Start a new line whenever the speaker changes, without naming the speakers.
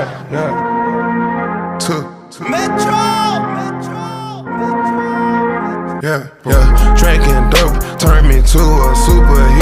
Yeah. Two.
Metro.
Yeah. Drinking dope turned me to a superhero.